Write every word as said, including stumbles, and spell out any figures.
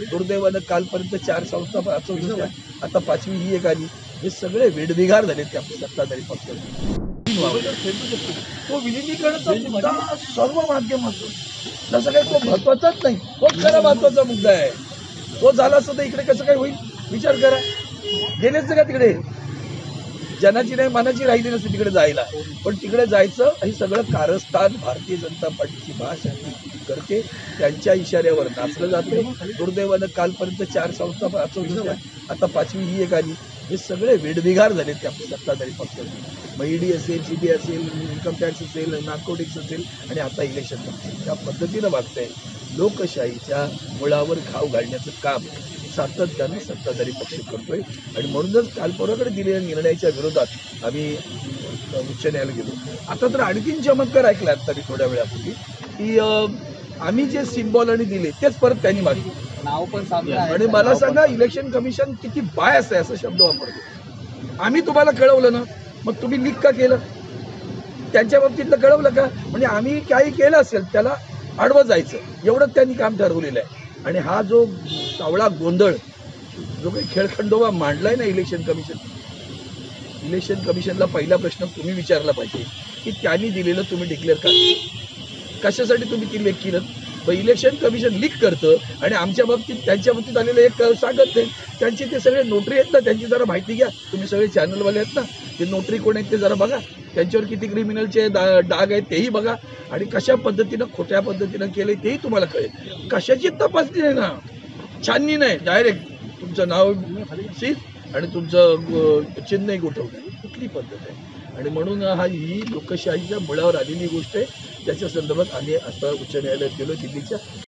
दुर्दैवानं कालपर्यंत चार संस्था पाचवत होत्या, आता पाचवी ही एक आली. हे सगळे वेडबिघार झाले त्या सत्ताधारी पक्षाचे. तो विलिनीकरणाचा मुद्दा सर्व माध्यमातून तसं काही तो महत्वाचाच नाही, तोच खरा महत्वाचा मुद्दा आहे. तो झाला असता तर इकडे कसं काय होईल विचार करा. गेलेच का तिकडे, जनाची नाही मनाची राहिली नसते तिकडे जायला, पण तिकडे जायचं हे सगळं कारस्थान भारतीय जनता पार्टीची महाशक्ती करते, त्यांच्या इशाऱ्यावर नाचलं जाते. दुर्दैवानं कालपर्यंत चार संस्था पाचवत होत्या, आता पाचवी ही एक आली. हे सगळे वेडबिघार झाले त्या सत्ताधारी पक्षाचे. मग ईडी असेल, सीबी असेल, इन्कम टॅक्स असेल, नार्कोटिक्स असेल आणि आता इलेक्शन कमिशन त्या पद्धतीनं वागतंय. लोकशाहीच्या मुळावर घाव घालण्याचं काम सातत्यानं सत्ताधारी पक्ष करतोय आणि म्हणूनच काल परवाकडे दिलेल्या निर्णयाच्या विरोधात आम्ही उच्च न्यायालयात गेलो. आता तर आणखीन चमत्कार ऐकला तरी थोड्या वेळापूर्वी की आम्ही जे सिम्बॉल आणि दिले तेच परत त्यांनी मागितले. नाव पण सामने आणि मला सांगा इलेक्शन कमिशन किती बायस आहे असं शब्द वापरतो. आम्ही तुम्हाला कळवलं ना, मग तुम्ही लीक का केलं? त्यांच्या बाबतीतलं कळवलं का? म्हणजे आम्ही काही केलं असेल त्याला आडवं जायचं एवढंच त्यांनी काम ठरवलेलं आहे. आणि हा जो सावळा गोंधळ जो काही खेळखंडोबा मांडलाय ना इलेक्शन कमिशन, इलेक्शन कमिशनला पहिला प्रश्न तुम्ही विचारला पाहिजे की त्यांनी दिलेलं तुम्ही डिक्लेअर करा, कशासाठी तुम्ही ती लेख केलं? तर इलेक्शन कमिशन लीक करतं आणि आमच्या बाबतीत त्यांच्या बाबतीत आलेलं एक सांगत नाही. त्यांचे ते सगळे नोटरी आहेत ना, त्यांची जरा माहिती घ्या. तुम्ही सगळे चॅनलवाले आहेत ना, ते नोटरी कोण आहेत ते जरा बघा, त्यांच्यावर किती क्रिमिनलचे डा डाग आहेत तेही बघा आणि कशा पद्धतीनं खोट्या पद्धतीनं केलं तेही तुम्हाला कळेल. कशाची तपासणी आहे ना, छाननी नाही, डायरेक्ट तुमचं नाव सील आणि तुमचं चिन्हही गोठवलं. कुठली पद्धत आहे? आणि म्हणून हा ही लोकशाहीच्या मुळावर आलेली गोष्ट आहे. त्याच्या संदर्भात आम्ही आता उच्च न्यायालयात गेलो दिल्लीच्या.